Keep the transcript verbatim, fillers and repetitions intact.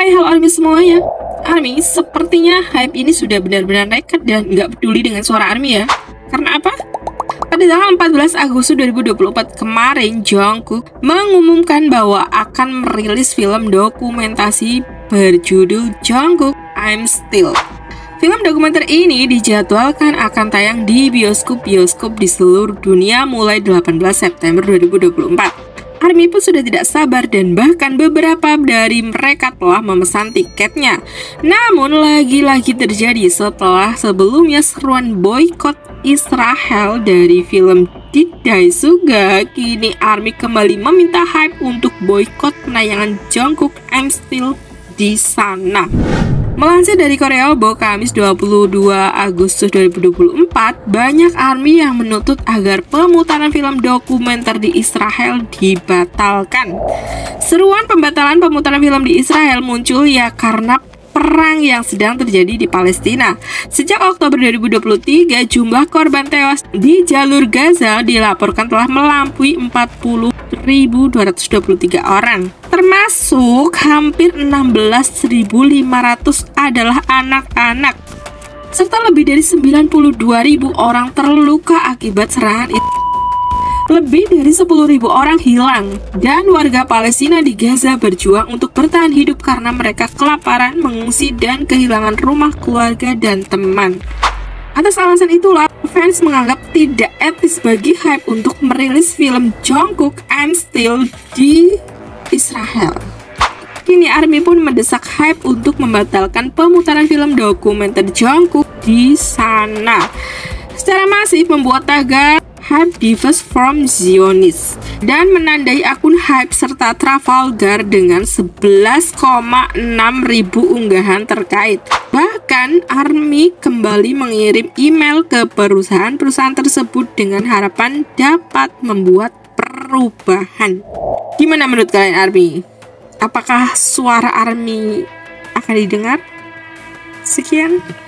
Hai, halo ARMY semuanya. ARMY, sepertinya hype ini sudah benar-benar nekat dan nggak peduli dengan suara ARMY ya. Karena apa? Pada tanggal empat belas Agustus dua ribu dua puluh empat kemarin, Jungkook mengumumkan bahwa akan merilis film dokumentasi berjudul Jungkook I'm Still. Film dokumenter ini dijadwalkan akan tayang di bioskop-bioskop di seluruh dunia mulai delapan belas September dua ribu dua puluh empat. ARMY pun sudah tidak sabar dan bahkan beberapa dari mereka telah memesan tiketnya. Namun lagi-lagi terjadi setelah sebelumnya seruan boykot Israel dari film Did Daisuga, kini ARMY kembali meminta hype untuk boykot penayangan Jungkook I'm Still di sana. Melansir dari Koreobo, Kamis dua puluh dua Agustus dua ribu dua puluh empat, banyak ARMY yang menuntut agar pemutaran film dokumenter di Israel dibatalkan. Seruan pembatalan pemutaran film di Israel muncul ya karena perang yang sedang terjadi di Palestina. Sejak Oktober dua ribu dua puluh tiga, jumlah korban tewas di jalur Gaza dilaporkan telah melampaui empat puluh ribu dua ratus dua puluh tiga orang. Termasuk hampir enam belas ribu lima ratus adalah anak-anak. Serta lebih dari sembilan puluh dua ribu orang terluka akibat serangan itu. Lebih dari sepuluh ribu orang hilang, dan warga Palestina di Gaza berjuang untuk bertahan hidup karena mereka kelaparan, mengungsi, dan kehilangan rumah, keluarga, dan teman. Atas alasan itulah, fans menganggap tidak etis bagi hype untuk merilis film Jungkook I'm Still di Israel. Kini ARMY pun mendesak hype untuk membatalkan pemutaran film dokumenter Jungkook di sana. Secara masif membuat tagar Hype Divas from Zionist dan menandai akun hype serta Trafalgar dengan sebelas koma enam ribu unggahan terkait. Bahkan ARMY kembali mengirim email ke perusahaan-perusahaan tersebut dengan harapan dapat membuat perubahan. Gimana menurut kalian ARMY? Apakah suara ARMY akan didengar? Sekian.